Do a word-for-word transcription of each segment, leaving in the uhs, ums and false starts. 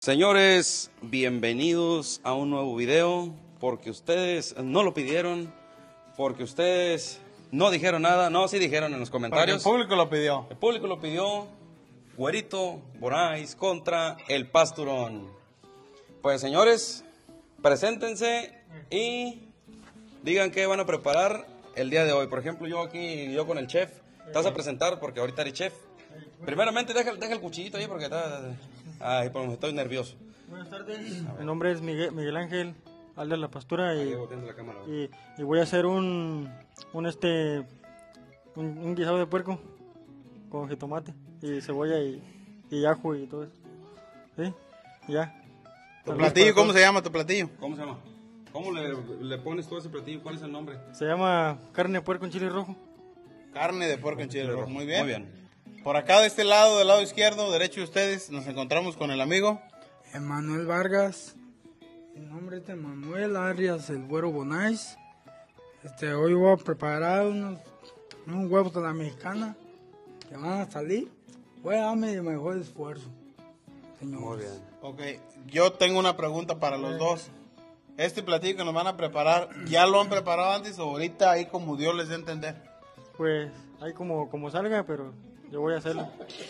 Señores, bienvenidos a un nuevo video, porque ustedes no lo pidieron, porque ustedes no dijeron nada, no, sí dijeron en los comentarios. Porque el público lo pidió. El público lo pidió, Güerito Bonais contra el Pasturón. Pues señores, preséntense y digan qué van a preparar el día de hoy. Por ejemplo, yo aquí, yo con el chef, te vas a presentar porque ahorita eres chef. Primeramente, deja, deja el cuchillito ahí porque está... Ay, pues estoy nervioso. Buenas tardes, mi nombre es Miguel, Miguel Ángel, Alde La Pastura y, la cámara, y, y voy a hacer un, un este, un, un guisado de puerco con jitomate y cebolla y, y ajo y todo eso. ¿Sí? Ya. ¿Tu platillo cómo se llama tu platillo? ¿Cómo se llama? ¿Cómo le, le pones todo ese platillo? ¿Cuál es el nombre? Se llama carne de puerco en chile rojo. Carne de puerco en chile rojo, muy bien. Muy bien. Por acá de este lado, del lado izquierdo, derecho de ustedes, nos encontramos con el amigo Emanuel Vargas. Mi nombre es Emanuel Arias, el Güero Bonais. Este, hoy voy a preparar unos, unos huevos de la mexicana que van a salir. Voy a darme el mejor esfuerzo, señor. Muy bien. Ok, yo tengo una pregunta para los dos. Este platillo que nos van a preparar, ¿ya lo han preparado antes o ahorita ahí como Dios les dé a entender? Pues ahí como, como salga, pero yo voy a hacerlo.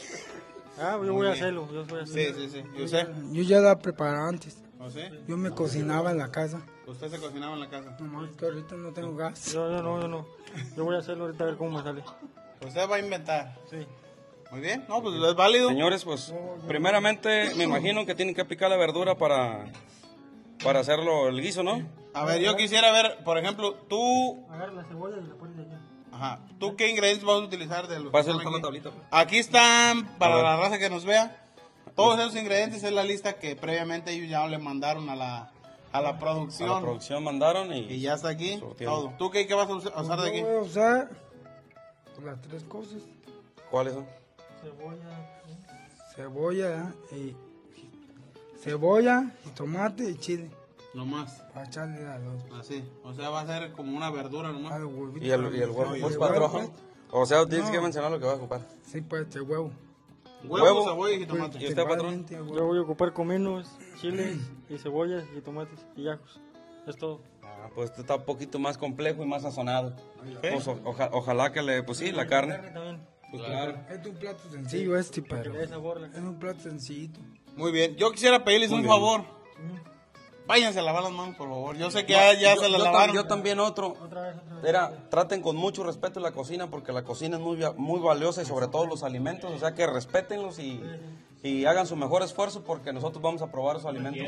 Ah, yo voy a hacerlo, yo voy a Sí, hacerlo. sí, sí. ¿Y usted? Yo ya la preparaba antes. ¿No sé? Yo me cocinaba en la casa. ¿Usted se cocinaba en la casa? Nomás que ahorita no tengo gas. Yo, yo no, yo no. Yo voy a hacerlo ahorita a ver cómo me sale. ¿Usted va a inventar? Sí. Muy bien, no, pues es válido. Señores, pues primeramente me imagino que tienen que picar la verdura para, para hacerlo el guiso, ¿no? A ver, yo quisiera ver, por ejemplo, tú... Agarra la cebolla y la pones allá. Ajá, ¿tú qué ingredientes vas a utilizar de los Va a que ser están la aquí? tablita. Aquí están, A para ver. la raza que nos vea, todos esos ingredientes es la lista que previamente ellos ya le mandaron a la, a la A producción. la producción mandaron y... Y ya está aquí, Surtiendo. todo. ¿Tú qué, qué vas a us- a usar de Yo aquí? voy a usar las tres cosas. ¿Cuáles son? Cebolla. Cebolla y cebolla, tomate y chile. Nomás, Para echarle a los, así. O sea, va a ser como una verdura a nomás. los huevitos. Y el, y el huevo, Y pues el patrón. huevo, O sea, tienes No. que mencionar lo que vas a ocupar. Sí, pues el huevo. Huevo, Huevo. cebolla y tomate. ¿Y usted, patrón? Principalmente el Yo huevo. voy a ocupar cominos, chiles y cebollas y tomates y ajos. Es todo. Ah, pues esto está un poquito más complejo y más sazonado. Pues, o- oja- ojalá que le, pues sí, la carne. También. Pues claro. Es un plato sencillo este, Que pero le dé sabor la es carne. un plato sencillito. Muy bien, yo quisiera pedirles Muy un bien. favor. Váyanse a lavar las manos, por favor. Yo sé que ya, ya Yo- se las yo, tam- lavaron. yo también otro. Otra vez, otra vez. Era, traten con mucho respeto la cocina porque la cocina es muy, va- muy valiosa y sobre todo los alimentos, o sea que respétenlos y, y hagan su mejor esfuerzo porque nosotros vamos a probar sus alimentos.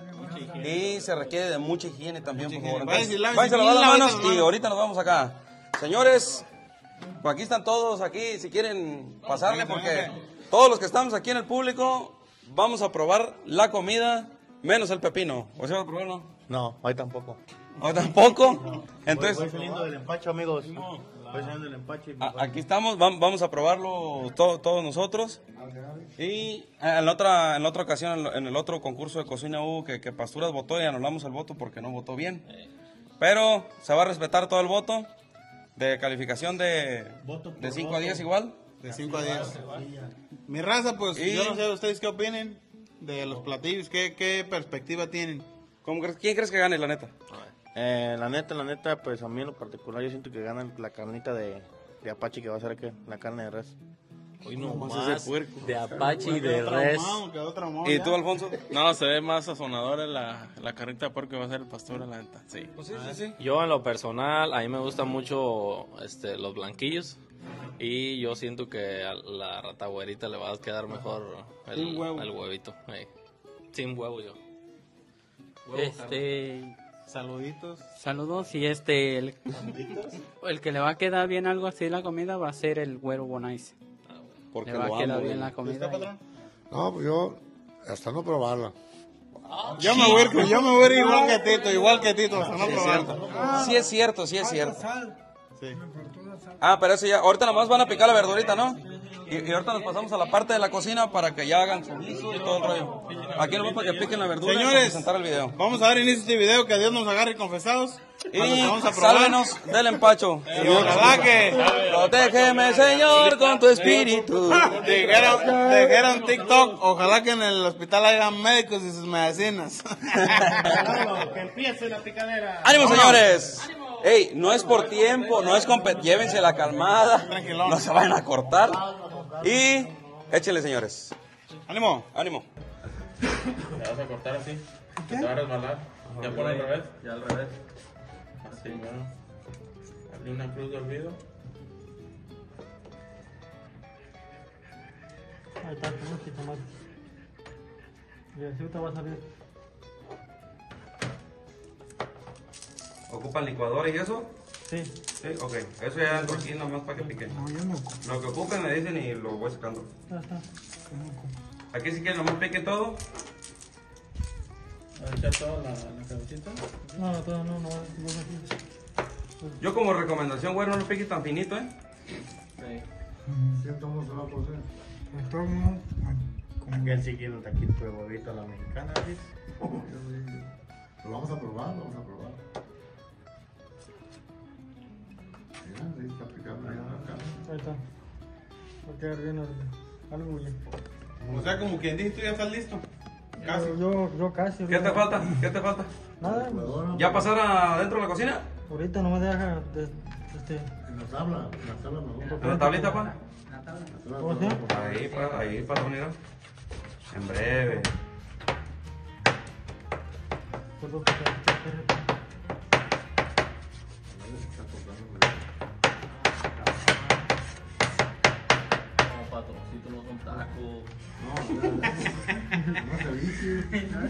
Y se requiere de mucha higiene también, por favor. Váyanse, Entonces, lávense váyanse a lavar bien las lavadas manos las y manos. ahorita nos vamos acá. Señores, pues aquí están todos, aquí si quieren pasarle porque todos los que estamos aquí en el público vamos a probar la comida menos el pepino. ¿O sea, vas a probar, no? No, hoy tampoco. ¿O tampoco? Entonces... Voy saliendo del empacho, amigos. Voy saliendo del empacho. Y me A- Aquí estamos, vam- vamos a probarlo to- todos nosotros. Y en la otra, en la otra ocasión, en lo- en el otro concurso de cocina hubo que, que Pasturas votó y anulamos el voto porque no votó bien. Pero se va a respetar todo el voto de calificación de, de cinco a diez igual. De cinco a diez. Mi raza, pues Y- yo no sé ustedes qué opinen de los platillos, qué, qué perspectiva tienen. ¿Cómo crees- ¿Quién crees que gane, la neta? Eh, la neta, la neta, pues a mí en lo particular yo siento que gana la carnita de, de Apache que va a ser que la carne de res. Hoy no Más más ese puerco. de Apache y de Quedó res. traumado, quedó traumado ¿Y ya. tú, Alfonso? No, se ve más sazonadora la, la carnita de puerco que va a ser el pastor, la neta. Sí. Pues sí, sí, sí. Yo en lo personal, a mí me gustan mucho este, los blanquillos. Y yo siento que a la rata güerita le va a quedar mejor el, Sin huevo. el huevito. eh. Sin huevo yo. Este, Saluditos. saludos y este, el, el que le va a quedar bien algo así la comida va a ser el Güero Bonais. Porque Le va lo a quedar amo. bien la ¿Y usted, comida. patrón? No, pues yo, hasta no probarla. Yo me voy a ir, yo me voy a ir igual que Tito, igual que Tito, hasta no probarlo. Sí es cierto, sí es cierto. Sal. Sí. Me faltó la sal. Ah, pero eso ya, ahorita nomás van a picar la verdurita, ¿no? Y, y ahorita nos pasamos a la parte de la cocina para que ya hagan su guiso y todo el rollo. Aquí nos vamos para que piquen la verdura y para Señores, presentar el video. vamos a dar inicio a este video, que Dios nos agarre confesados. Y vamos a probar. sálvenos del empacho. Y ojalá que Protégeme, Señor, con tu espíritu. dijeron, dijeron TikTok, ojalá que en el hospital hayan médicos y sus medicinas. Que empiece la picadera. ¡Ánimo, señores! Ey, no es por tiempo, no es compet... Llévense la calmada. Tranquilón. No se vayan a cortar. Y échenle, señores. ¡Ánimo! ánimo. Le vas a cortar así. Que te va a resbalar. Ya pon al revés. Ya al revés. Así, bueno. Hazle una cruz de olvido. Ahí está, con un jitomate. Y así te va a salir. ¿Ocupan licuadora y eso? Sí. Sí, ok. Eso ya ando aquí nomás para que piquen. Lo que ocupen me dicen y lo voy sacando. Ya está. Aquí si quieren nomás piquen todo. ¿Vas a echar toda la, la cabecita? No, no, no, no, no, no. Yo como recomendación, güey, no lo pique tan finito, ¿eh? Sí. Siento cómo se va a poner. De todos modos, como Que él sí quiere un taquito de huevito a la mexicana, ¿sí? Lo vamos a probar, lo vamos a probar. Mira, ahí está picando ya la carne. Ahí está. Va a quedar bien el- algo bien. O sea, como quien dice, tú ya estás listo. Casi. Yo, yo, yo casi. ¿Qué te falta? ¿Qué te falta? Nada. ¿Ya pasar adentro de la cocina? Ahorita no me deja. De, este, En la tabla, en la tabla mejor. ¿En la tablita, pa? ¿Cómo se llama? Ahí, pa, ahí, patrón, mira. En breve. Perdón, que te- que te- No, patroncito, no son tacos. No se dice.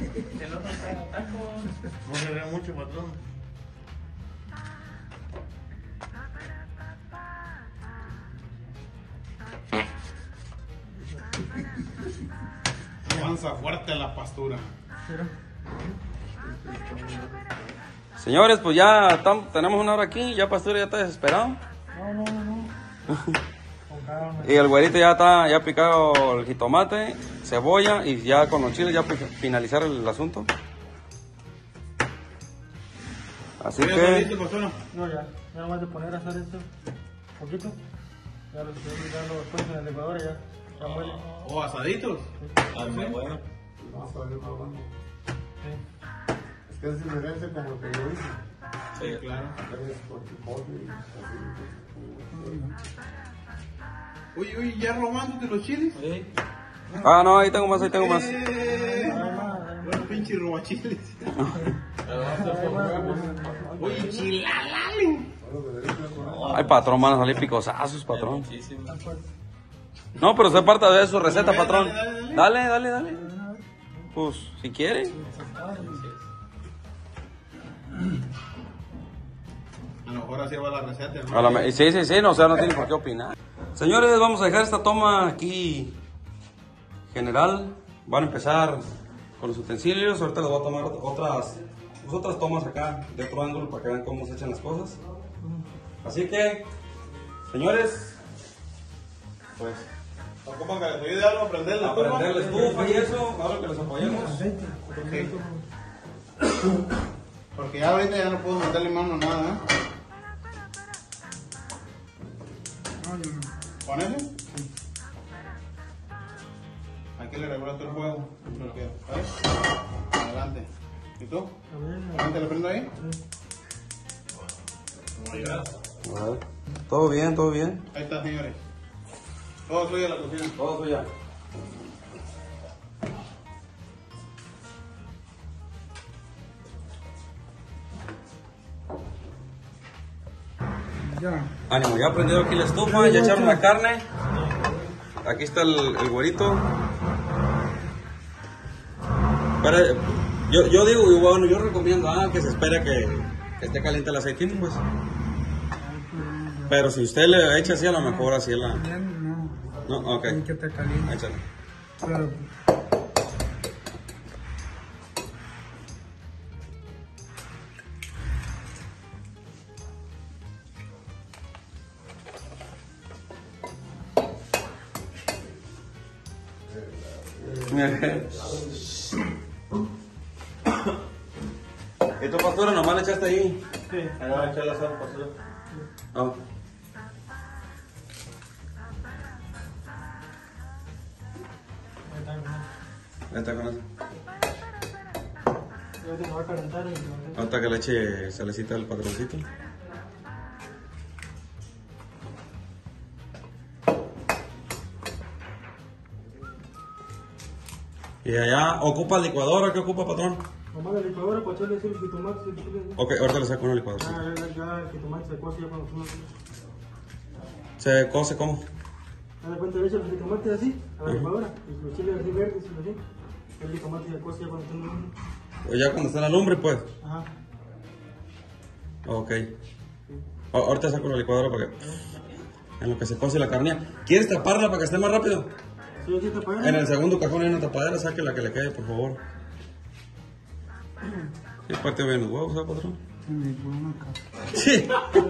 No se ve mucho, patrón. Avanza fuerte la pastura. Señores, pues ya tam- tenemos una hora aquí. Ya Pastor ya está desesperado. No, no, no, no. Con calma. Y el güerito ya está ya picado el jitomate, cebolla y ya con los chiles ya pi- finalizar el asunto. Así ¿Ya estás que listo, pastora? No, ya. Ya nomás de poner a hacer esto. Poquito. Ya lo ya lo después en el licuadora ya. Ya muele. ¿O asaditos? Ah, muy bueno. Vamos a ver más bueno. Sí. Es que es diferente como el que yo hice. Sí, claro. Es con chipotle y así. Uy, uy, ya robándote los chiles. Sí. ah no, ahí tengo más, ahí tengo más. Eh, los pinches robachiles. Oye, chilalale. Ay, patrón, van a salir picosazos, patrón. Muchísimo. No, pero se parte de su receta, Dale, patrón. dale, Dale, dale, dale. Pues, si quiere. A lo mejor así va la receta, ¿no? A la me- sí, sí, sí, no, o sea, no tiene por qué opinar. Señores, vamos a dejar esta toma aquí general. Van a empezar con los utensilios. Ahorita les voy a tomar ot- otras, pues, otras tomas acá de otro ángulo para que vean cómo se echan las cosas. Así que, señores, pues Ocupan que les ayude algo a prender la a prender la estufa y eso, ahora que les apoyemos. Porque ya ahorita ya no puedo meterle mano a nada, ¿eh? ¿Con ese? Aquí le regulas todo el juego. ¿Sabes? Adelante. ¿Y tú? ¿Adelante le prendo ahí? A ver, todo bien, todo bien. Ahí está, señores. Todo suyo la cocina. Todo suya. Ya. Ánimo, ya prendido aquí la estufa, ya echaron la carne. Aquí está el, el güerito. Pero, yo, yo digo, y bueno, yo recomiendo ah, que se espere que, que esté caliente el aceitín, pues. Pero si usted le echa así, a lo mejor así la... Bien, no. No, ok. Hay que te caliente. Échale. Pero, Y tu pastora nomás le echaste ahí. Sí. Ahí va a echar la sal, pasó. Ah. Ahí está con eso. Ahorita me va a calentar y... Hasta que le eche salecita al patroncito. Y allá, ¿ocupa licuadora? ¿Qué ocupa, patrón? Nomás la licuadora para echarle así el jitomate y el chile. Ok, ahorita le saco una licuadora. Sí. Ah, ya, ya, el jitomate se cuece ya cuando tú lo haces. ¿Se cose cómo? Haz de cuenta, le echas el jitomate así, a la licuadora, y los chiles así verdes y así. El jitomate se cuece ya cuando tú lo haces. O ya cuando está en la lumbre, pues. Ajá. Ok. A- ahorita saco la licuadora para que... En lo que se cose la carne. ¿Quieres taparla para que esté más rápido? Sí, aquí está para En el segundo cajón hay una tapadera, saque la que le quede, por favor. ¿Sí partió bien los huevos, ¿sabes, patrón? Sí.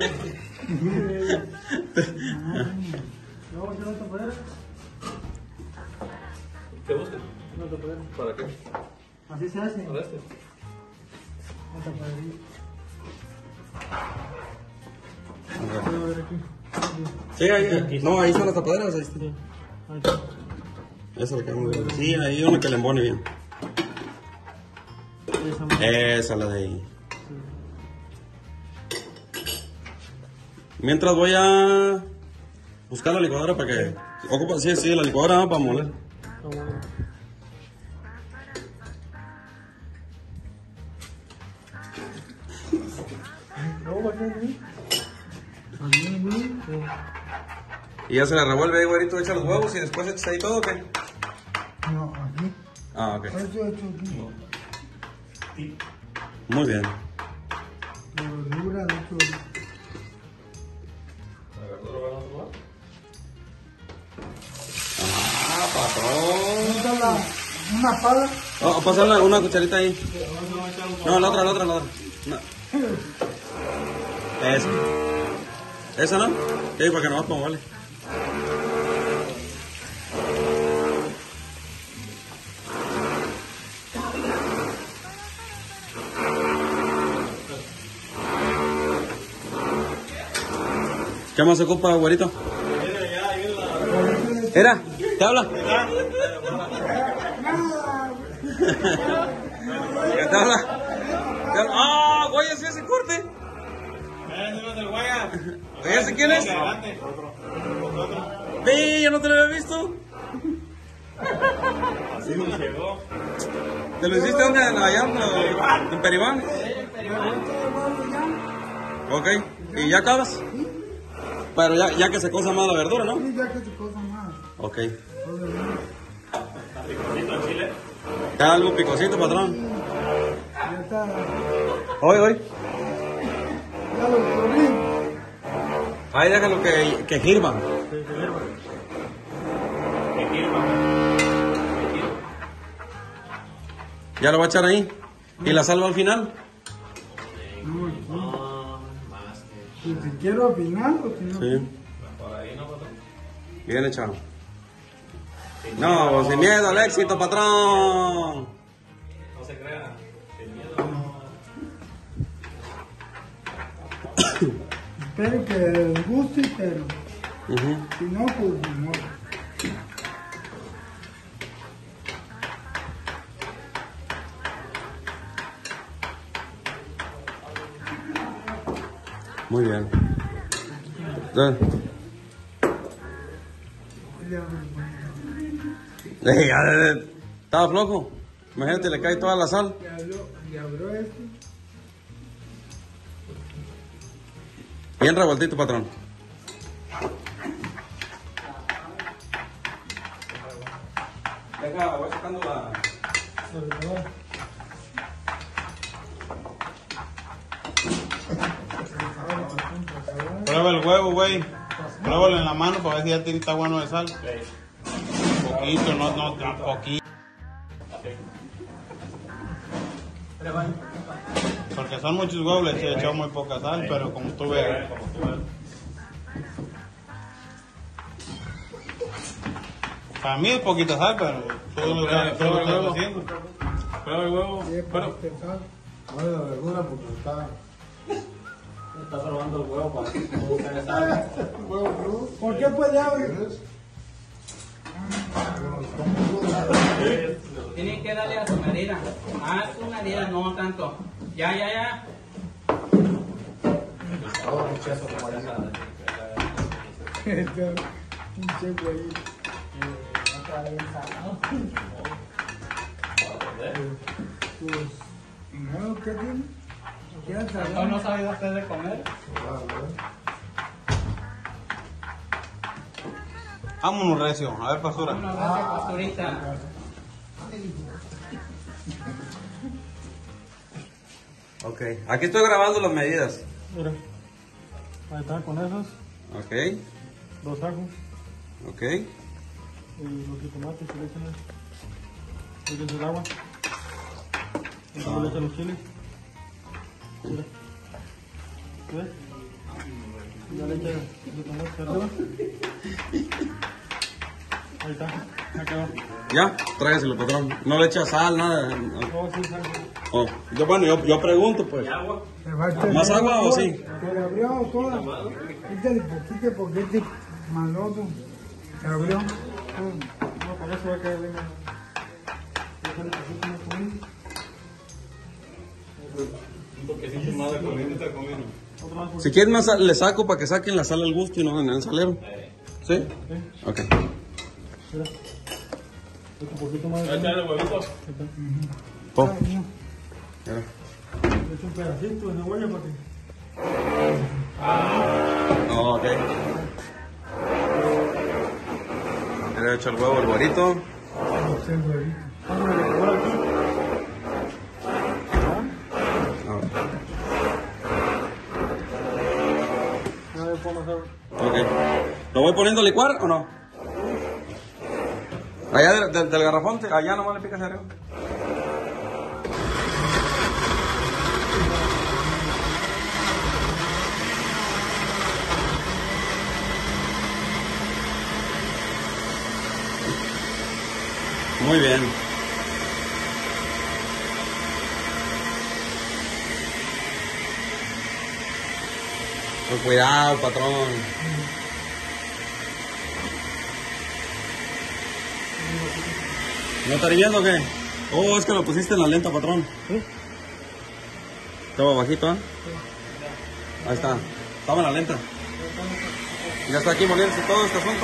¿No vamos a hacer una tapadera? ¿Qué buscas? Una tapadera. ¿Para qué? Así se hace. ¿Para este? Una tapadera. Ok. Voy a ver aquí. Sí, ahí, ahí. No, ahí están las tapaderas, ahí está. Sí. Ahí está. Esa le queda muy bien. Sí, ahí una que le embone bien. Esa más. Esa la de ahí. Mientras voy a buscar la licuadora para que... Ocupa, sí, sí, la licuadora para moler. Vamos a ver. No, va a ser bien. También bien. Sí. Y ya se la revuelve ahí, güerito, echa los huevos y después echas ahí todo, ¿o qué? No, aquí. Ah, ok. Eso hecho aquí. Muy bien. La verdura de hecho. Ah, patrón. ¿Dónde está la- una pala? Oh, pasa una, una cucharita ahí. No, la otra, la otra, la otra. No. Esa. ¿Esa no? Sí, para que no va como vale. ¿Qué más se ocupa, güerito? Era, ¿te habla? ¿Qué te habla? ¿Te habla? ¡Ah, güey, así ese corte! ¿Oye, ese quién es? ¡Ve, yo no te lo había visto! Así me llegó. ¿Te lo hiciste donde? Allá, en- en Peribán. Ok, ¿y ya acabas? Pero ya, ya que se cosa más la verdura, ¿no? Sí, ya que se cosa más. Ok. Picosito en chile. ¿Está algo picosito, patrón? Ya está. Hoy, hoy. Ya lo corrí. Ahí déjalo que, que hirva. Ya lo va a echar ahí. ¿Y la salva al final? No, aquí. Si te quiero al final o si no. Sí. Bien echado. No, sin miedo al éxito, patrón. No se crea. Sin miedo. Espero que les guste, pero Ujú. si no, pues no. Muy bien. Ya. Eh, ya, eh, Estaba flojo. Imagínate, le cae toda la sal. Le habló, le habló este. Bien revueltito, patrón. Deja, voy sacando la... Prueba el huevo, güey. Pruébalo en la mano para ver si ya tiene está bueno de sal. Poquito, no, no, no, poquito. Porque son muchos huevos, le he echado muy poca sal, pero como tú ves. Para mí es poquita sal, pero todo lo que todo lo que estás haciendo. Prueba el huevo. Sí, Bueno, pues, sal. Vale la verdura porque está Está probando el huevo para que ustedes salgan. ¿Por qué puede abrir? Tienen que darle a su medida. A su medida, no tanto. Ya, ya, ya. Pinche güey. No, ¿qué tiene? ¿Qué hace? ¿No nos ha ido usted de comer? Vámonos, recio. A ver, pastura. Una gracias, pastorita. Ok, aquí estoy grabando las medidas. Mira, ahí están con esos, Ok, dos ajos ok. y los jitomates que le echan ahí. Le echan el agua. Y luego le echan los chiles. Mira. ¿Ves? Y ya le echan los jitomates arriba. Ahí está, ya quedó. Ya, tráigaselo, patrón. No le echa sal, nada. No, sí, sal. Oh, yo, bueno, yo, yo pregunto, pues. ¿Más agua o sí? Se le abrió toda. Quítale poquito, poquito. Maloto. Se abrió. No, con eso va a quedar bien. Déjale poquito más comida. Un toquecito más de comida está comiendo. Otro más por Si quieren más sal, le saco para que saquen la sal al gusto y no en el salero. ¿Sí? Ok. Mira. Un poquito más de Echarle huevitos. Oh. Le Mira. echo un pedacito de cebolla para que... Oh, ok. Le echo el huevo, el güerito. Póngale de color aquí. Ah, A ver, pongo sabor. ok. ¿Lo voy poniendo a licuar o no? Allá del, del, del garrafón, te- allá nomás le picas arriba. Muy bien. Con cuidado, patrón. ¿No está hirviendo o qué? Oh, es que lo pusiste en la lenta, patrón. ¿Sí? Estaba bajito, ¿eh? Ahí está. Estaba en la lenta. Ya está aquí moliéndose todo este asunto.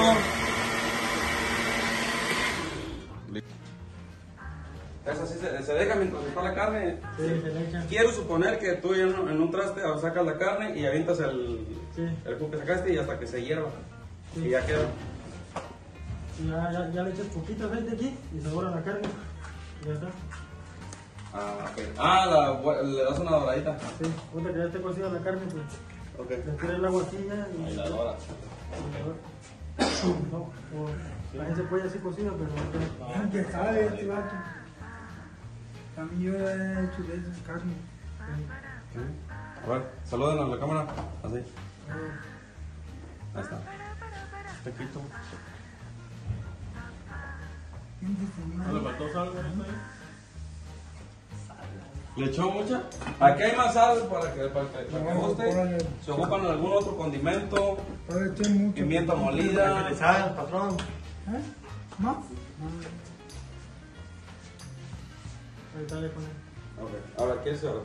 Es así, se, se deja mientras está la carne. Sí, se le echan. Quiero suponer que tú en un, en un traste sacas la carne y avientas el, Sí. el jugo que sacaste y hasta que se hierva. Sí. Y ya queda. Y ya, ya, ya le echas poquito aceite aquí y se dora la carne. Y ya está. Ah, ok. Ah, la, bu- le das una doradita. Sí, cuenta que ya esté cocida la carne, pues Ok. le tira el agua aquí ya y... Ahí la dora. No, o la gente puede así cocida, pero no queda. Ah, que sabe este vato. También yo he hecho de esas carnes. A ver, saluden a la cámara. Así. Ahí está. Tequito. ¿No le faltó sal con esto ahí? ¿Le echó mucha? Aquí hay más sal para que, para que, para que guste. Se ocupan algún otro condimento, Puede echar mucho. pimienta molida. sal, patrón. ¿Eh? ¿Más? Ahí dale con él. Ok, ahora, ¿qué es ahora?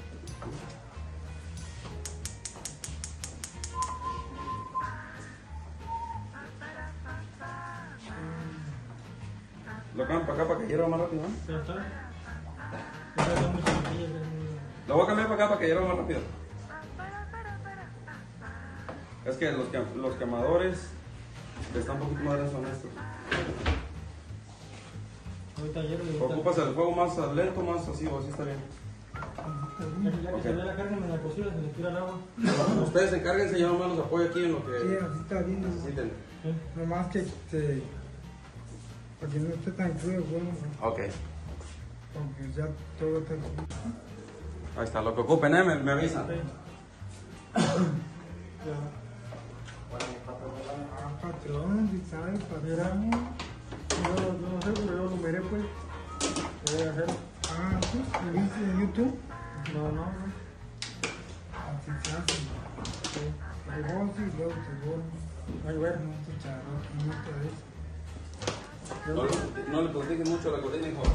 Lo cambian para acá para que hierva más rápido, ¿no? Ya está. Ya está mucho mantequilla, ya es- Lo voy a cambiar para acá para que hierva más rápido. Es que los, quem- los quemadores están un poquito más deshonestos. Ahorita hierve y ahorita... Ocupas el fuego más lento, más así, o así está bien. Ya que, ya que Ok. se ve la carne media cocida, se le tira el agua. Ustedes encárguense, yo nomás los apoyo aquí en lo Sí, que así está bien. ¿no? necesiten. Sí. Nomás que se... Para que no esté tan crudo, bueno, Ok. porque ya todo está crudo. Ahí está, lo que ocupen, ¿eh? Me, me avisan. Ya. Ah, patrón, si sabes, Mira, patrón. yo, yo no sé, pero yo lo miré, pues. Voy a hacer. Ah, ¿sí? ¿Lo viste en YouTube? No, no, no. Así Cebón, sí, luego cebón. Ay, bueno. No, chicharrón, mucho de eso. No, no le platiques mucho a la cocina, hijo.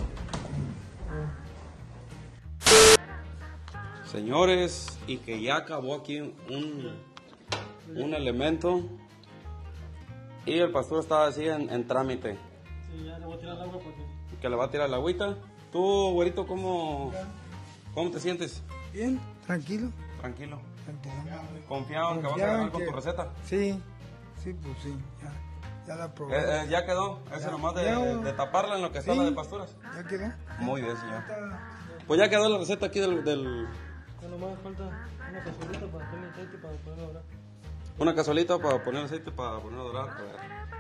Señores, y que ya acabó aquí un, un elemento. Y el pastor está así en, en trámite. Sí, ya le voy a tirar el agua porque... Que le va a tirar la agüita. Tú, güerito, ¿cómo, cómo te sientes? Bien, tranquilo. Tranquilo. Tranquilo. Confiado en que vas a Confiado ganar en con que- tu receta. Sí, sí, pues sí, ya, ya la probé. Eh, eh, ya quedó. Eso Ya. nomás de, Ya. de taparla en lo que está Sí. la de pasturas. ¿Ya quedó? Muy bien, señor. Pues ya quedó la receta aquí del, del- Ya nomás falta una cazuelita para ponerle aceite para poder ahora. una cazuelita para poner aceite para poner a dorar. A ver.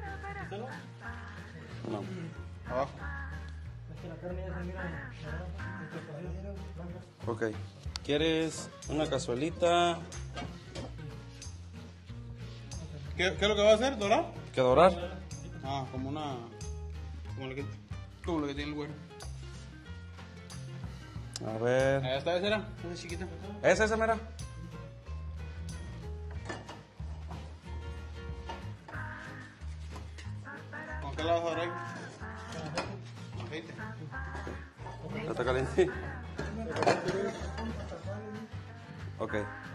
No. Abajo. Es que la carne ya se mira naranja, esta cocida, blanca. Ok. ¿Quieres una cazuelita ¿Qué, ¿Qué es lo que va a hacer? ¿Dorar? que dorar? Ah, como una. Como lo que, como lo que tiene el güero. A ver. Esta vez era, esa chiquita. ¿Es esa, mira? ¿Con qué la vas a dorar? Aceite. ¿Ya está caliente? Ok.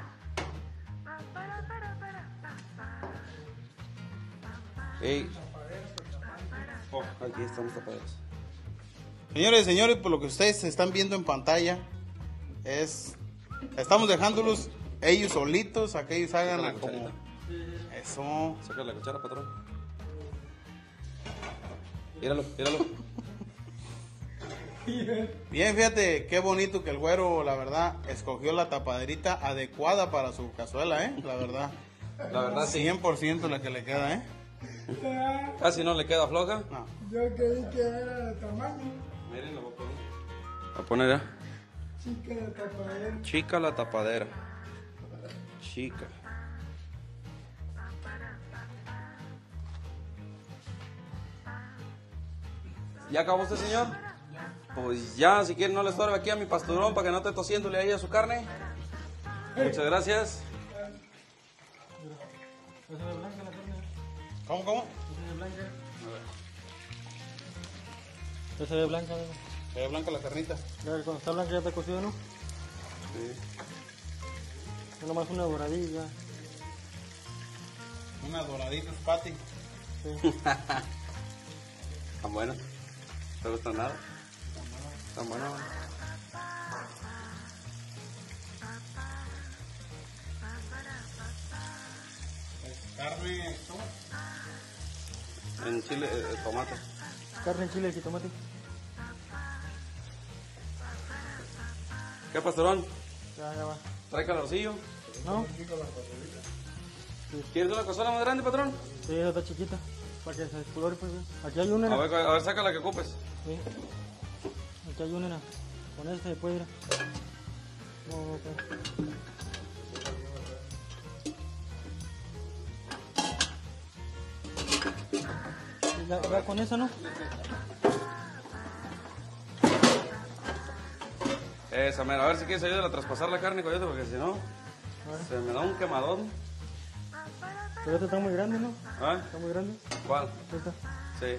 Ey. Oh, aquí estamos tapaderos. Señores y señores, por lo que ustedes están viendo en pantalla, es. Estamos dejándolos ellos solitos, a que ellos hagan Saca la la- como. cucharita. Eso. Saca la cuchara, patrón. Míralo, míralo. Bien, fíjate qué bonito que el güero, la verdad, escogió la tapaderita adecuada para su cazuela, ¿eh? La verdad. La verdad, sí. cien por ciento la que le queda, ¿eh? Casi no le queda floja. No. Yo creí que era de tamaño, Miren, la voy a poner. Voy a poner ya. chica de tapadera. Chica la tapadera. Chica. ¿Ya acabó usted, señor? Pues ya, si quiere no le estorbe aquí a mi pasturón para que no esté tosiéndole ahí a su carne. Muchas gracias. Esa de blanca la carne. ¿Cómo, cómo? Esa de blanca. Esa de blanca. ¿no? Se ve blanca la carnita. Ya cuando está blanca ya está cocido, ¿no? Sí. Es nomás una doradilla. Una doradita patty. Sí. Tan bueno. ¿Te gusta nada? Tan bueno. Carne, ¿cómo? En chile, eh, eh, tomate. Carne en chile y tomate. ¿Qué, pastorón? Ya, ya va. ¿Trae calorcillo? ¿No? ¿Quieres una cazuela más grande, patrón? Sí, esa está chiquita. Para que se descolore, pues. Aquí hay una. A ver, a ver, saca la que ocupes. Sí. Aquí hay una. Con esta se puede ir. No, no, ok. Ya, ya con esa, ¿no? Esa, mira, a ver si quieres ayudar a traspasar la carne, coyote, porque si no, A ver. se me da un quemadón. Pero esta está muy grande, ¿no? ¿Ah? Está muy grande. ¿Cuál? Esta. Sí.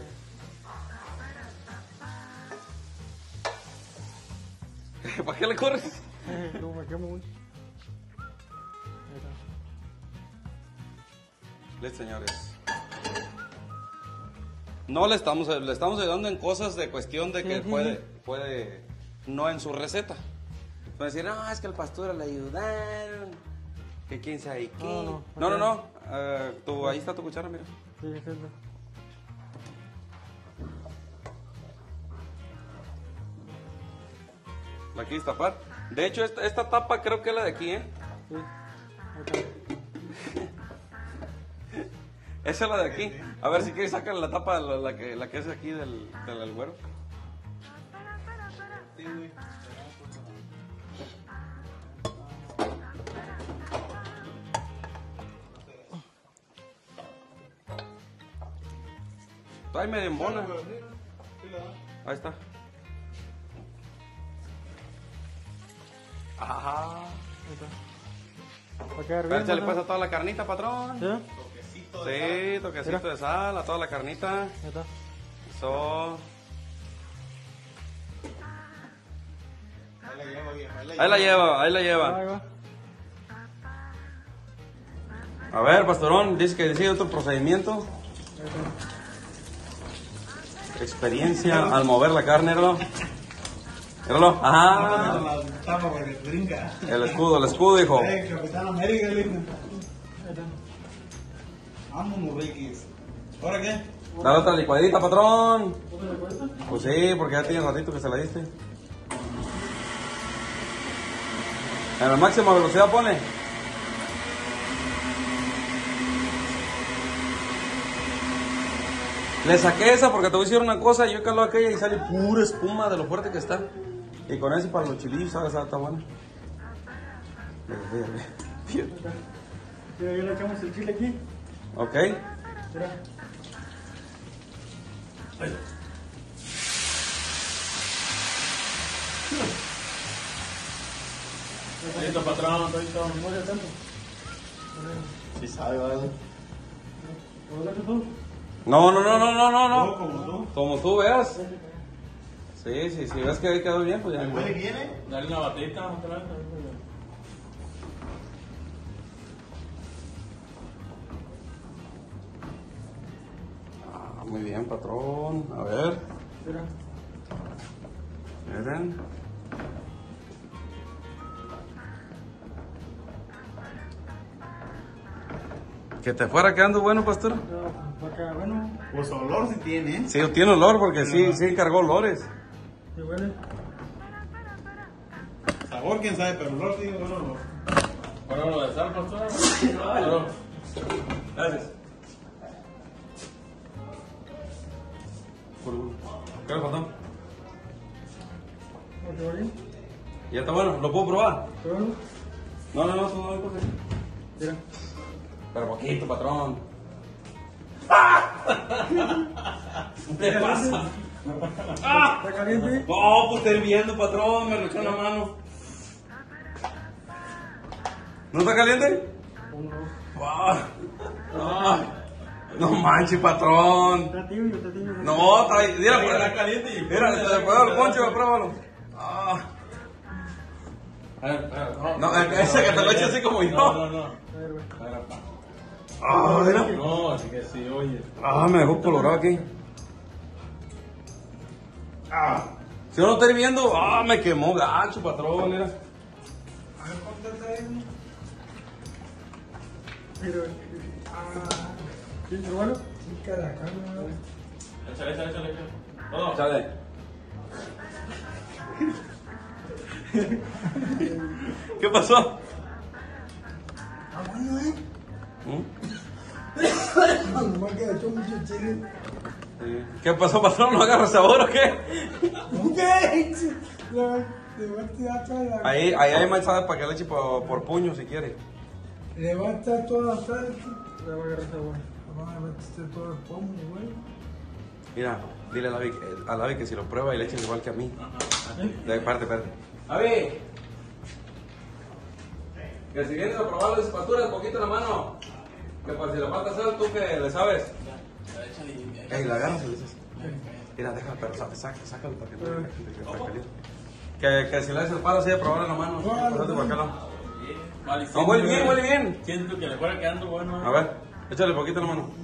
¿Para qué le corres? Luego me quemo mucho. Ahí está. Listo, señores. No le estamos, le estamos ayudando en cosas de cuestión de que Sí, sí, puede, sí. puede, no en su receta. Puede decir, no, es que el pastor le ayudaron, que quién sabe qué. No, no, no, no, ok. no. Eh, tu- ahí está tu cuchara, mira. Sí, es esta. La quieres tapar. De hecho, esta, esta tapa creo que es la de aquí, ¿eh? Sí. Ahí está. Esa es la de aquí. A ver si quieres sacar la tapa, la, la que, la que es aquí del, del albero. Está ahí medio en bola. Ahí está. Ajá. Ahí está. Va a quedar bien. Échale ¿no? pues a toda la carnita, patrón. ¿Sí? Sí, toquecito Mira. de sal a toda la carnita. Ahí está. Eso. Ahí la lleva, vieja. Ahí la lleva, ahí la Ahí lleva. va. A ver, pastorón, dice que decide otro procedimiento. Experiencia al mover la carne, míralo. Míralo. Ajá. La tapa para que brinca. El escudo, el escudo, hijo. Eh, Capitán América, le dijo. Vámonos, Rikis. ¿Ahora qué? Dale otra licuadita, patrón. Pues sí, porque ya tiene ratito que se la diste. En la máxima velocidad pone. Le saqué esa porque te voy a decir una cosa. Yo caló aquella y sale pura espuma de lo fuerte que está. Y con eso para los chilillos, ¿sabes? Está bueno. Bien. Mira, ya le echamos el chile aquí. Ok. Mira. Listo, patrón. Muy atento. Sí sabe, vale. ¿Lo ves tú? No, no, no, no, no, no, no. Como tú. Como tú veas. Sí, sí, sí, ves que ahí quedó bien, pues ya. ¿Huele viene? Dale una batita. otra vez. Ah, muy bien, patrón. A ver. Mira. Miren. Que te fuera quedando bueno, pastor. Va a quedar bueno. Pues olor sí tiene, ¿eh? Sí, tiene olor porque sí, sí encargó olores. ¿Sí huele? Sabor, quién sabe, pero olor sí, olor, olor. Bueno, lo de sal, pastor. Claro. Gracias. ¿Qué le faltó? ¿Va a quedar bien? Ya está bueno, ¿lo puedo probar? ¿Está bueno? No, no, no, tú no lo puedes. Mira. Pero poquito, patrón. ¿Qué pasa? ¿Está caliente? No, pues está hirviendo, patrón, me lo echó en la mano. ¿No está caliente? Ah, ah, no manches, patrón. Está tibio, está tibio. No, está ahí. Mira, pues, Está caliente y- mira, te le puedo dar el poncho, pruébalo. Ah. A ver, a ver, No, ese que te lo eche así como yo. No, no, no. A ver, güey. Ah, mira. No, así que sí, oye. Ah, me dejó colorado aquí. Ah. Si yo no estoy viendo, ah, me quemó gacho, patrón, mira. Mira, ah, ¿sí está bueno? Sí, cada carne. Échale, échale, échale. Todo. Chale. ¿Qué pasó? Ah, bueno, ¿eh? ¿Mm? Nomás que le echó mucho chile. Sí. ¿Qué pasó, patrón? ¿No agarra sabor o qué? ¿Qué? Le le va a tirar toda la... Ahí, ahí hay más sabe para que le eche por, por puño si quiere. Le va a echar toda la sal. Le va a agarrar sabor. Le va a echar todo el pomo, güey. Mira, dile a Lavi, a Lavi que si lo prueba y le echen igual que a mí. De, espérate, espérate. Lavi. Que si vienes a probar las pasturas, poquito en la mano. Que por si le falta sal, tú que le sabes. Ey, la agarras y le dices. Mira, déjala, pero saca, saca, sácalo para que no le caliente. Que, que si le haces el palo así de probar en la mano. Pásate por acá, no. Vale, No, huele bien, huele bien. Siento que le fuera quedando bueno. A ver, échale poquito en la mano.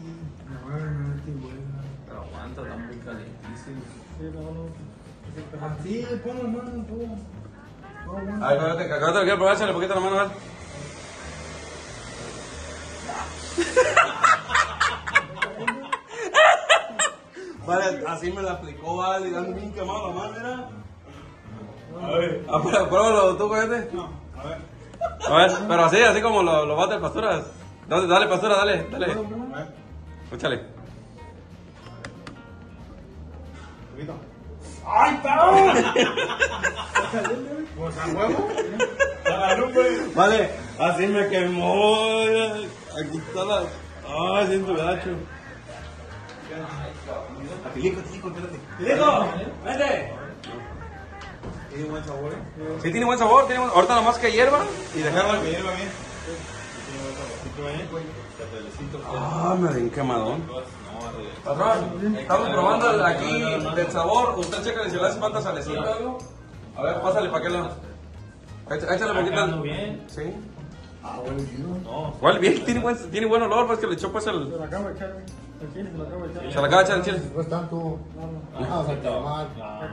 Pero aguanta, está muy calientísimo. Sí, no, no. Así, pon la mano, tú. No, bueno. A ver, espérate, que acá te lo quiero probar, échale poquito en la mano, a ver. Vale, así me la aplicó, vale, dando bien quemado la mano, mira. A ver. Ah, pero pruébalo tú, cohete. No, a ver. A ver, pero así, así como lo, lo bate el pasturas. Dale, dale, pastura, dale, dale. A ver. Échale. Poquito. ¡Ay, cabrón! Pues a huevo. Vale, así me quemó. Aquí está la. Ay, siento gacho. Tilico, tilico, espérate. ¡Listo! ¡Vente! Tiene buen sabor, ¿eh? Sí, tiene buen sabor. Tiene buen... Ahorita nomás que hierva y Déjalo dejarla. que hierva bien. Ah, me di un quemadón. Patrón, estamos probando el aquí del sabor. Usted checa si le hace falta salecita o algo. A ver, pásale para aquel lado. Échale, échale poquito. bien. Sí. Ah, bueno, chido. ¿Cuál bien? Tiene buen, tiene buen olor, pues que le echó pues el. Se lo acabo de echar, güey. El chile se lo acabo de echar. Se le acaba de echar el chile. No es tanto. Ah, se te va mal.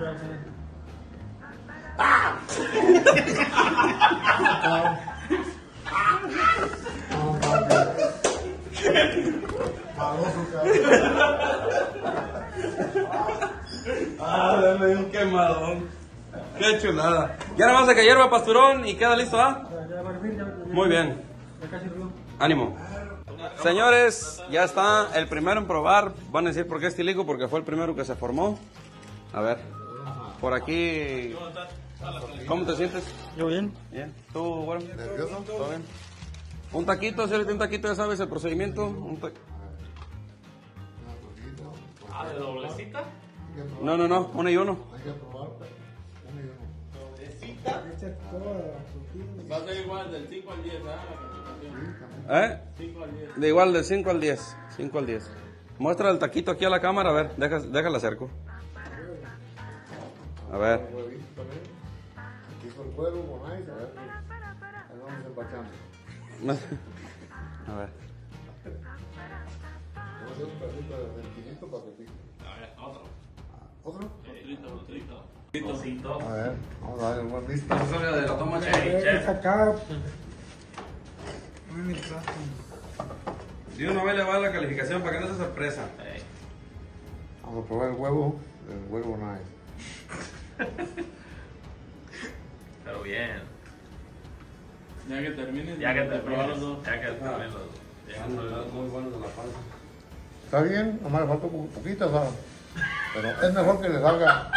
Ah, me dio un quemadón. Qué chulada. Ya nada más de que hierva, pasturón, y queda listo, ¿ah? Muy bien. Ánimo. Señores, ya está el primero en probar. Van a decir por qué estilico, porque fue el primero que se formó. A ver, por aquí. ¿Cómo te sientes? Yo bien. Bien. ¿Tú, bueno? ¿Nervioso? ¿Todo bien? Un taquito, si un taquito, ya sabes el procedimiento. Un ta... Ah, ¿de doblecita? No, no, no, uno y uno. Hay que probar. Uno y uno. Va a ser igual del cinco al diez, ¿verdad? ¿Eh? De igual del cinco al diez. cinco al diez. Muestra el taquito aquí a la cámara, a ver, deja, déjala acerco. A ver. Aquí con el cuero, con ice, a ver. Ahí vamos empachando. A ver. Vamos a hacer un pedacito del quinito para que pique. A ver, otro. ¿Otro? Otrito, otrito. Osito. A ver, vamos a darle un buen visto. Eso sale de la toma, Eh, che. chef. acá. Ay, mi plato. De una vez le va la calificación para que no sea sorpresa. Ey. Vamos a probar el huevo, el huevo nice. Pero bien. Ya que termines. Ya que de probar los termines. dos. Ya que termines los dos. Ya que termines los dos. Muy bueno de la panza. Está bien, nomás le falta un poquito, ¿sabes? Pero es mejor que le salga.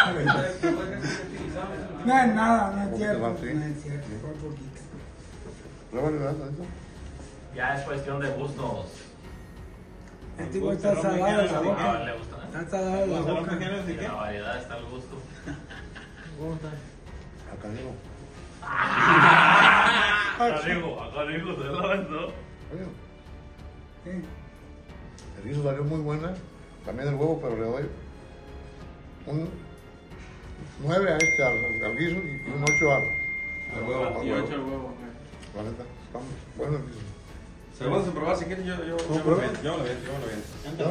No es nada, no es Poquito cierto. más, sí. No es cierto, fue poquito. Pruébale, ¿verdad? Eso. Ya es cuestión de gustos. Este güey está salado de la A boca. ver, le gusta. Está salado de la ¿Salón boca. pequeños de En qué? la variedad está el gusto. Acá digo. Acá digo, acá digo, se lo aventó. Oye, Sí. el guiso salió muy buena. También el huevo, pero le doy un nueve a este al, al guiso y un ocho al, al huevo. al Y huevo. ocho el huevo. La neta, está bueno el guiso. Se lo vamos a probar si quieren, yo, yo, yo, prueba? lo bien, yo lo bien, yo lo bien. Ya.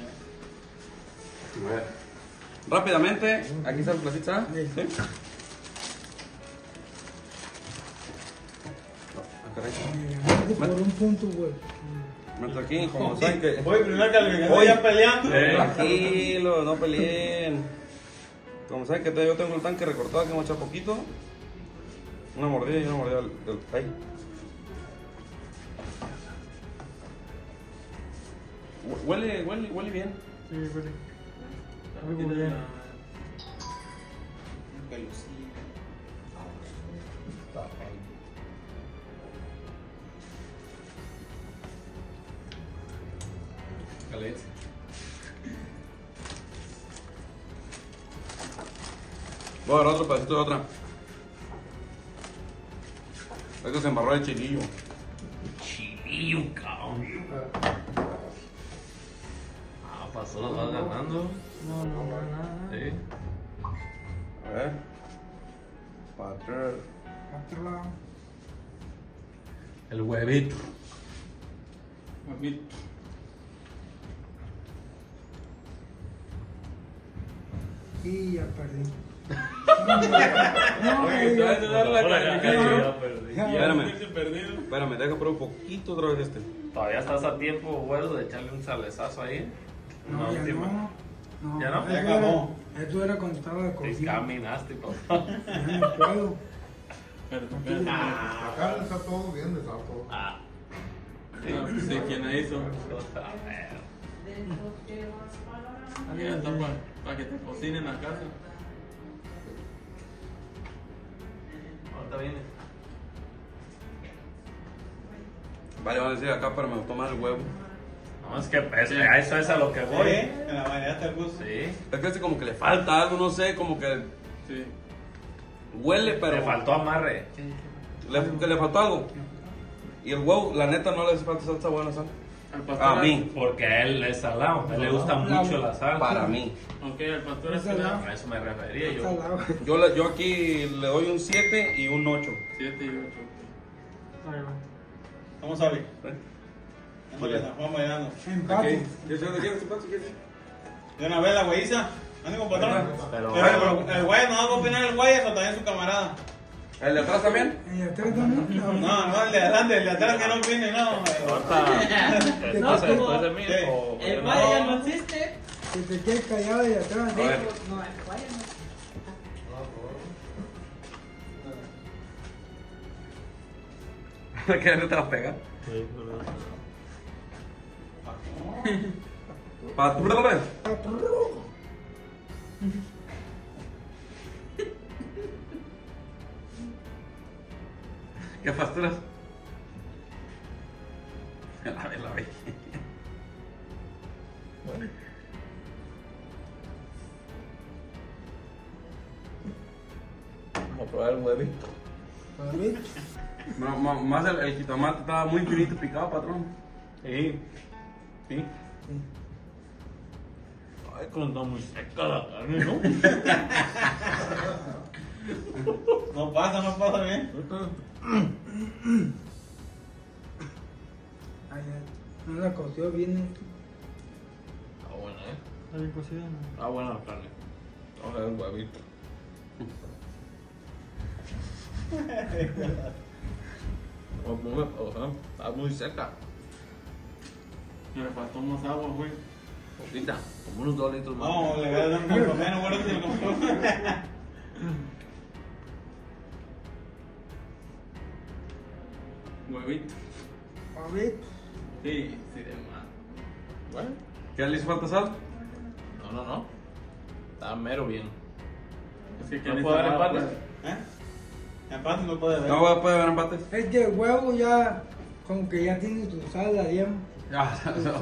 A ver. Rápidamente, aquí está el platito, ¿sabes? Sí. Ah, caray. Por un punto, güey. Meto aquí, como saben que. Voy, primer calificación Voy. ya peleando. Tranquilo, no peleen. Como saben que te- yo tengo el tanque recortado, que vamos a echar poquito. Una mordida y una mordida del. del ahí. Hue- Huele, huele, huele bien. Sí, huele. Muy bien. Caliente. Voy a agarrar otro pedacito de otra. Esto se embarró de chilillo. Chilillo, cabrón. Ah, pasó, lo vas ganando. No, no, no, nada. Sí. A ver. Para atrás. Otro lado. El huevito. Y ya perdí. Oye, te vas a dar la calificación. Ya perdí. Espérame. Estoy perdido. Espérame, deja probar un poquito otra vez este. Todavía estás a tiempo, güero, de echarle un salezazo ahí. No, Una ya última. no. No, ¿Ya no? Eso Ya era- acabó. Eso era cuando estaba de Te cocina. caminaste, papá. Ya no puedo. Espérate, espérate. Acá está todo bien de salto. Ah. No sé quién la hizo. Otra vez. Ya está para que te cocinen en la casa. Ahorita viene. Vale, van a decir acá para me tomar el huevo. No, es que es- a eso es a lo que voy. En la variedad está el gusto. Sí. Es que este como que le falta algo, no sé, como que Sí. huele, pero. Le faltó amarre. Le, que le faltó algo. Y el huevo, la neta, no le hace falta salsa buena, sal. Al pastor. A mí. Porque a él es salado, a él le gusta mucho la sal. Para mí. Ok, el pastor es Salado. A eso me refería yo. Salado. Yo, le- yo aquí le doy un siete y un ocho. siete y ocho. Ahí va. ¿Cómo sabe? Vamos allá, vamos allá. Empate. ¿Qué se quiere su plato? De una vez la güeyiza. Ánimo, patrón. Pero, Pero el güey, ¿no va a opinar el güey o también su camarada? ¿El de atrás también? ¿Y atrás también? No, no, el de adelante, el de atrás que no opine, no. ahorita, entonces, después de mí, Sí. o- El o- guay ya no existe. Que te quedes callado y atrás. A ver. No, el guay ya no. ¿Qué no te vas a pegar? Pa- ¿Qué pasturas? La ve, la ve. Vamos a probar el huevito. A ver. No, ma- más el, el jitomate estaba muy finito picado, patrón. Sí, sí. Ay, que está muy seca la carne, ¿no? No pasa, no pasa bien. Ay, ay, no la coció bien. eh. Está buena, ¿eh? Está bien cocida, ¿no? Está buena la carne. Vamos a ver el huevito. No, muy, o sea, está muy seca. Le faltó más agua, güey. Poquita, como unos dos litros más. No, le voy a dar un poco menos, bueno, que se lo compró. Huevito. A ver. Sí, sí, de más. Bueno, ¿Qué le hizo falta sal? no, no, no. Está mero bien. Es que ¿No quiere puede haber salado, empates? pues. ¿Eh? Empate no puede haber. No va- puede haber empates. Es que el huevo ya, como que ya tiene su sal, la digamos. Ah,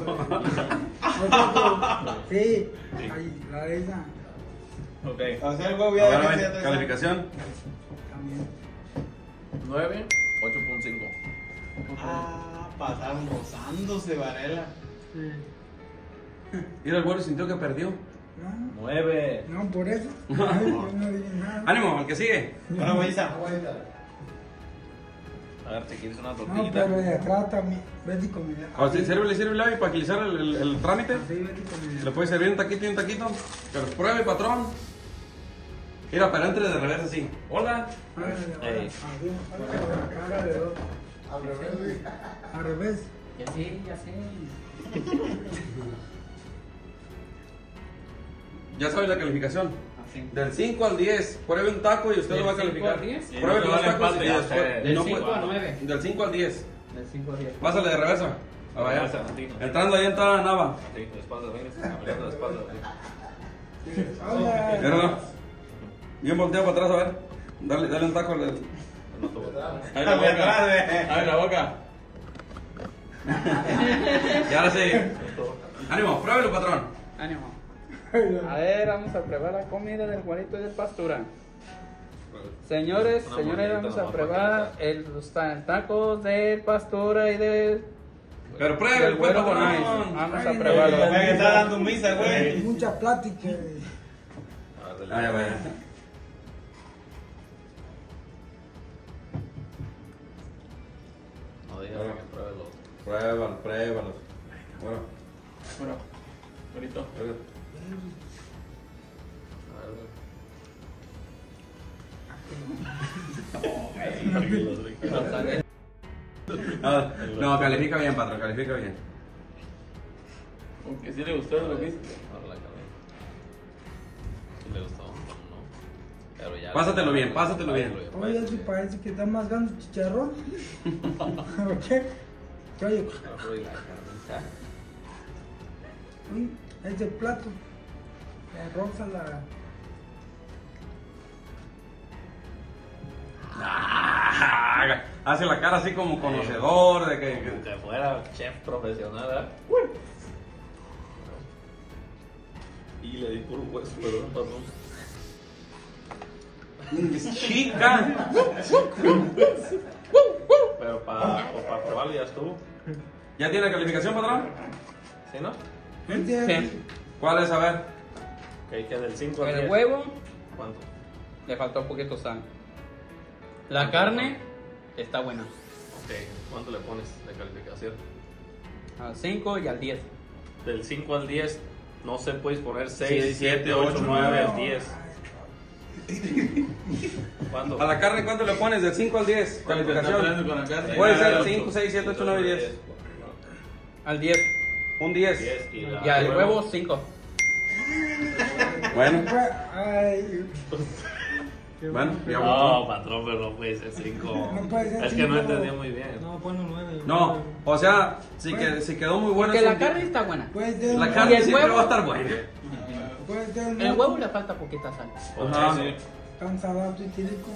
Sí, ahí, la de esa Ok. O sea, el huevo ya Ahora de que ven, sea tres- calificación. también. nueve, ocho punto cinco. Ah, pasaron rozándose, Varela. Sí. Mira, el güero sintió que perdió. No, nueve. no, por eso. Ay, yo no dije nada. Ánimo, el que sigue. Bueno, güeyiza. A ver, ¿te quieres una No, tortillita? pero de atrás también. Vete con mi. O sea, sírvele, sírvele ahí para agilizar el, el, el trámite. Sí, vete con mi. Le puede servir un taquito y un taquito. Que los pruebe, patrón. Mira, pero entre de revés así. Hola. Ey. Hágale dos. Al revés, güey. Al revés. Ya sé, ya sé. Ya sabes la calificación. Así. Del cinco al diez, pruebe un taco y usted ¿Del lo va a cinco calificar. al diez? Pruebe Y no los te vale tacos empate, y ya después. sé. Del no cinco puede- a nueve. Del cinco al diez. Del cinco a diez. Pásale de reversa. A ver, Reversa, sí. entrando ahí entra Nava. Sí, de espalda, venga, caminando de espalda. sí. Hola. Míralo. Bien volteado para atrás, a ver. Dale, dale un taco. al- No te voy a dar. Ahí la boca. Ahí la boca. Y ahora sí. Ánimo, pruébelo, patrón. Ánimo. A ver, vamos a probar la comida del Juanito y del Pastura. Señores, Una señores, monedita vamos a nomás probar para el, los ta- tacos del Pastura y del, Pero del pruébelo, pues, Güero Bonais. patrón. Vamos a Güey, probarlo. que está dando misa, güey. Mucha plática. Ah, ya vaya. No digas que pruebe el otro. Pruébalo, pruébalo. Bueno, Bueno, ahorita. pruébalo. A ver, güey. No, no, califica bien, patrón, califica bien. Aunque sí le gustó lo que hice. Ahora la carne. Sí le gustó, ¿no? Pero ya. Pásatelo bien, pásatelo bien. Oye, eso parece que está más grande el chicharrón. ¿Por qué? Oye, Agarro y la carnita. mm, es el plato. La rosa, la. Ah, hace la cara así como conocedor de que. Como que- que fuera chef profesional, ¿eh? Y le di puro hueso, pero no pasó. Chica. Pero para pa probar estuvo. ¿Ya tiene calificación, patrón? ¿Sí, no? Sí. ¿Cuál es? A ver. Ok, que del cinco al El diez. huevo ¿Cuánto? le faltó un poquito sal. La carne está buena. Ok, ¿cuánto le pones de calificación? Al cinco y al diez. Del cinco al diez, no sé, puedes poner Sí, seis, siete, ocho, nueve, al diez. ¿Cuánto? ¿A la carne cuánto le pones? Del cinco al diez. ¿Cuánto está Calificación. hablando con la carne? Puede Ah, ser ocho. cinco, seis, siete, ocho, nueve, diez. Al diez. Un diez. diez y, la Y al huevo cinco. Bueno, Ay, bueno, ya No, patrón, pero no puede ser cinco. No puede ser Es que no cinco. entendí muy bien. No, ponlo nueve. No, o sea, si, que, si quedó muy bueno. Porque es la un carne diez. está buena. puede ser La un- carne ¿Y el siempre huevo? va a estar buena. puede ser un- El huevo le falta poquita sal. Ajá. Sí. tan salado y típico.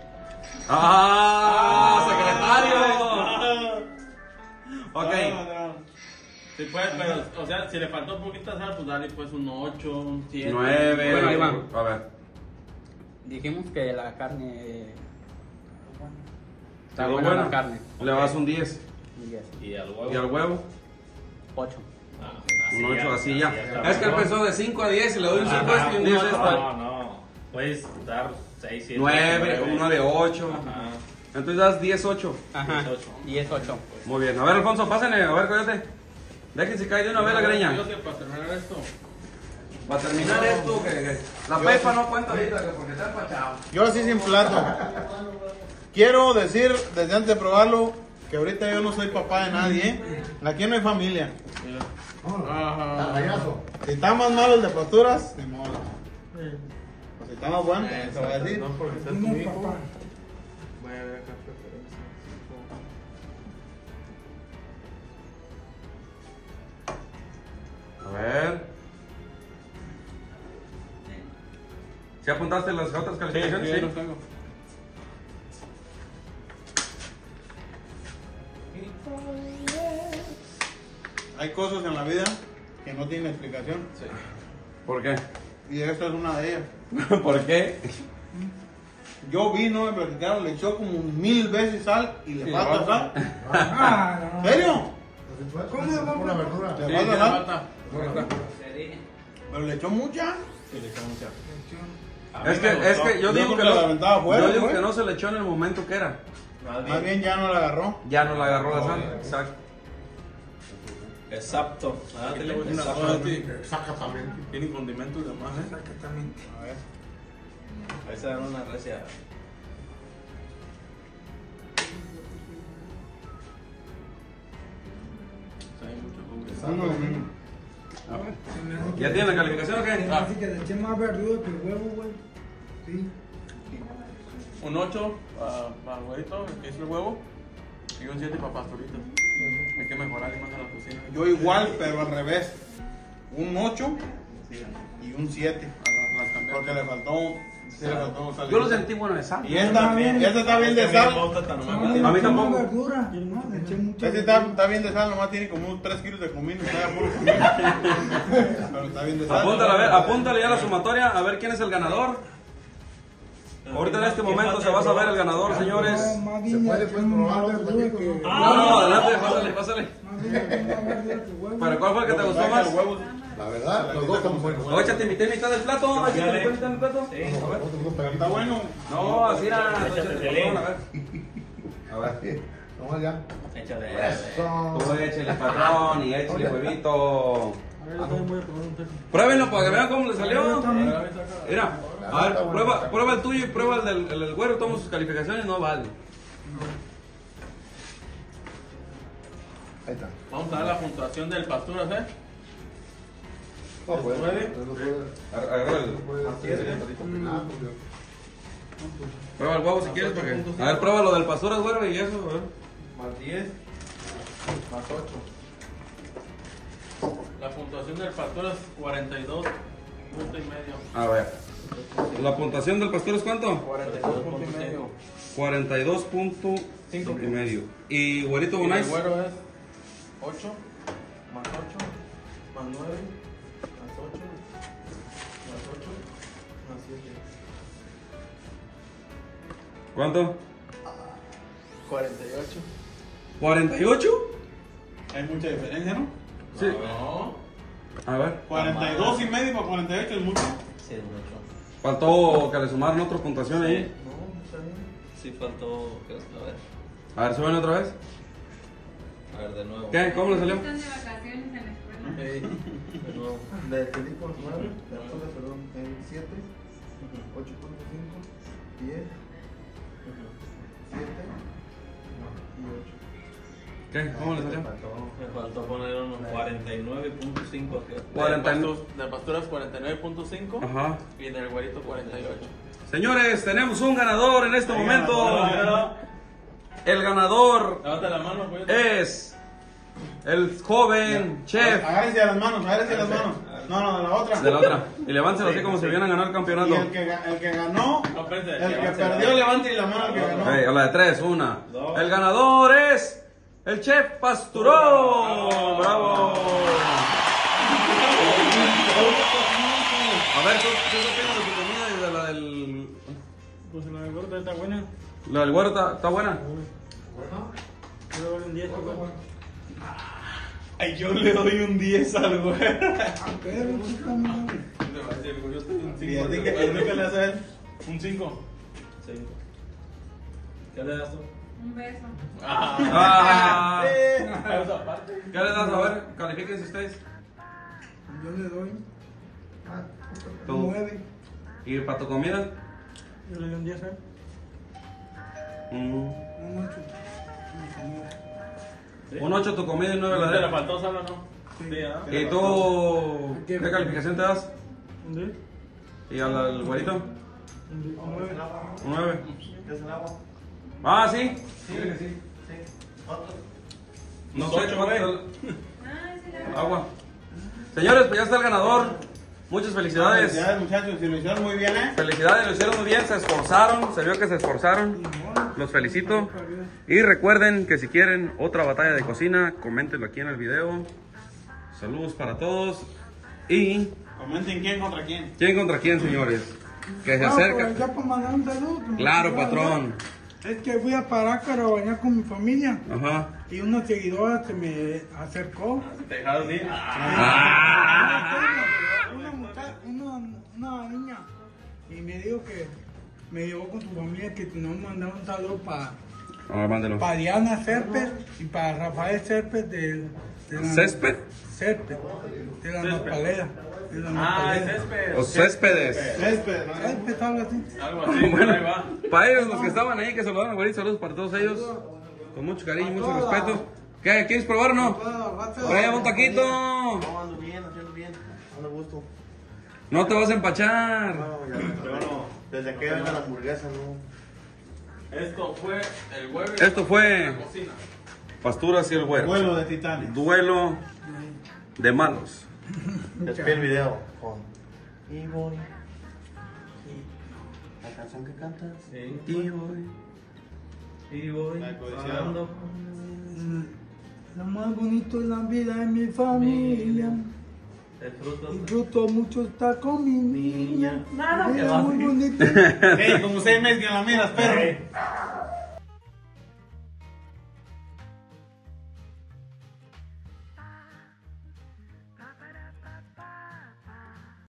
¡Ah! ¡Secretario! Ok. Sí, pues, pero, o sea, si le faltó poquita sal, pues dale pues un ocho, un siete. Nueve. Bueno, ahí va. A ver. Dijimos que la carne. Está ¿Quedó buena bueno? la carne. Le vas un diez. Un diez. Y al huevo. ¿Y al huevo? ocho. Ah, Un ocho, así ya. está Es que él mejor. empezó de cinco a diez y le doy un cinco Ajá, este y un diez no, este. No, no. Puedes dar seis, siete, nueve, un nueve, ocho. Ajá. Entonces das diez, ocho. Ajá. dieciocho. diez, ocho. Muy bien. A ver, Alfonso, pásenle. A ver, coyote. Déjense caer de una vez la greña. Yo sé, para terminar esto. Para terminar esto, que, que la pepa no cuenta ahorita, que porque está empachado. Yo así sin plato. Quiero decir, desde antes de probarlo, que ahorita yo no soy papá de nadie, ¿eh? Aquí no hay familia. Ah, payaso. Si está más malo el de posturas, ni modo. Pues si está más bueno, se va a decir. No, porque sea tu No, hijo. papá. Voy a ver acá preferencia. A ver. ¿Sí apuntaste las otras calificaciones? Sí, sí, los tengo. Hay cosas en la vida que no tienen explicación. ¿Por qué? Y esta es una de ellas. ¿Por qué? Yo vi, no me platicaron, le echó como mil veces sal y le Sí, falta le sal. Ah, no. ¿En serio? ¿Cómo le va a poner verdura? ¿Le Sí, falta sí, sal? falta. Pero le echó mucha. Sí, le echamos ya. Es que, es que yo Yo digo porque que la no, aventaba afuera, yo digo güey. que no se le echó en el momento que era. Más bien ya no la agarró. Ya no la agarró la sal. Exacto. Exacto. Aquí te voy a decir una Exacto. cosa a ti. Exactamente. Tienen condimentos y demás, ¿eh? Exactamente. A ver. Ahí se dan una recia. Hay mucho condimentos. Mm. A ver. Se me hace que- ¿Ya tiene la calificación o se me qué? hace que le eché más verdura que el huevo, güey. Sí. Un ocho para el huevito, que es el huevo. Y un siete para pasturitas. Hay que mejorar más en la cocina. Yo igual, pero al revés. Un ocho y un siete. Las cambié. Porque le faltó, sí le faltó sal. Yo lo sentí bueno de sal. Y esta, esta está bien de sal. No, A le mí eché más tampoco. verdura. No, le eché mucha Este está, está bien de sal, nomás tiene como unos tres kilos de comino. Está puro comino. Pero está bien de sal. Apúntale, a ver, apúntale ya la sumatoria, a ver quién es el ganador. Ahorita en este momento se va a saber el ganador, No, señores. más bien le eché más verdura que. No, no, adelante, pásale, pásale. Más bien le eché más verdura que huevo. ¿Pero cuál fue el que te gustó más? La verdad, los dos son buenos. O échate mitad y mitad del plato, échate mitad y mitad del plato. Está bueno. No, así era. échate, patrón, a ver. A ver. Nomás ya. Échale. Eso. Tú échale, patrón, y échale huevito. A ver, yo también voy a probar un tercio. Pruébenlo para que vean cómo le salió. Mira, a ver, prueba, prueba el tuyo y prueba el del el, el güero. Toma sus calificaciones, no vale. Ahí está. Vamos a dar la puntuación del pasturas, ¿eh? No puede. ¿Puede? No puede. Agarra el. No puede. Ah, pues yo. Prueba el huevo si quieres, porque. A ver, prueba lo del pasturas, güero, y eso, a ver. Más diez. Más ocho. La puntuación del pastor es cuarenta y dos punto y medio. A ver. ¿La puntuación del pastor es cuánto? cuarenta y dos punto y medio. cuarenta y dos punto cinco y medio. ¿Y güerito Y el Bonais? güero es ocho, más ocho, más nueve, más ocho, más ocho, más siete. ¿Cuánto? cuarenta y ocho. ¿cuarenta y ocho? Hay mucha diferencia, ¿no? Sí. No. A ver. cuarenta y dos y medio para cuarenta y ocho es mucho. Sí, es mucho. Faltó que le sumaran otra puntuación ahí. No, está bien. Sí, faltó. ¿Qué? A ver. A ver, suben otra vez. A ver, de nuevo. ¿Qué? ¿Cómo le salió? Están de vacaciones en la escuela. Ey, de nuevo. De Filipo nueve, de Arturo, perdón, siete, ocho punto cinco, diez, siete y ocho. ¿Qué? ¿Cómo le salió? Me faltó poner unos cuarenta y nueve punto cinco. cuarenta y nueve. Del pasturas cuarenta y nueve punto cinco. Ajá. Y del güerito cuarenta y ocho. Señores, tenemos un ganador en este momento. El ganador Levanta la mano, güey. es el joven chef Agárrense a las manos, agárrense a las manos. No, no, de la otra. de la otra. Y levántelo así como si vienen a ganar el Y campeonato. el que, ga- el que ganó, No, espérate, el que levante perdió, la- levante la mano al que ganó. Ok, a la de tres, una. El ganador es el chef Pasturón. ¡Bravo! A ver, ¿tú qué opinas de tu comida y de la del... Pues la de gorda está buena. La del güero está, está buena? Yo le doy un diez, pues. Ay, yo le doy un diez al güey. Y a ti que a ti que le haces él. Un cinco. Cinco. ¿Qué le das tú? Un beso. Ah. Eso aparte. ¿Qué le das? A ver, califíquense ustedes. Yo le doy Tú. nueve. ¿Y para tu comida? Yo le doy un diez, ¿eh? Mm. Un ocho. Un ocho tu comida y nueve la ¿Te de le él. faltó solo, no? Sí, ¿ah? ¿Y tú qué calificación te das? Un diez. ¿Y al, al güerito? Un diez. Un nueve. Un nueve. ¿Qué es el agua? Ah, ¿sí? Dile que sí. Sí. ¿Otro? No Ocho, sé güey. cuánto... Ah, es el Agua. Señores, pues ya está el ganador. Muchas felicidades. Felicidades, muchachos, si lo hicieron muy bien, ¿eh? Felicidades, lo hicieron muy bien, se esforzaron, se vio que se esforzaron. Los felicito. Y recuerden que si quieren otra batalla de cocina, coméntenlo aquí en el video. Saludos para todos. Y Comenten quién contra quién. ¿quién contra quién, señores? Que se Ah, acerca. pues, ya para mandar un saludo. que me Claro, olvidó, patrón. ¿no? Es que fui a Parácaro a bañar con mi familia Ajá. y una seguidora se me acercó. Te dejaron ir. Una, mucha- una, una niña y me dijo que me llevó con su familia que nos mandaba un saludo para Ahora mándelo. pa Diana Serpes y para Rafael Serpes de, de la ¿Césped? Serpes, de la Nopalera. De la Ah, es Nopalera. césped. O céspedes. Césped, ¿no? Serpes, algo así. Algo así, por ahí va. Para ellos, los que estaban ahí, que saludaron a güerito, saludos para todos ellos. Con mucho cariño, mucho respeto. ¿Qué? ¿Quieres probar o no? Por ahí un taquito. No, ando bien, ando bien. Ando a gusto. No te vas a empachar. No, ya, pero no. Desde que venga la hamburguesa, no. Esto fue el jueves. Esto fue en la cocina. Pasturas y el güero. Vuelo de titanes. Duelo de malos. Despide el video con. Y voy. La canción que cantas. Sí. Y voy. Y voy La codiciada. pasando. Lo más bonito es la vida de mi familia. Disfruto. Disfruto mucho estar con mi niña. Nada, La que vida va es muy así. bonita. Ey, como seis meses que la miras, perro.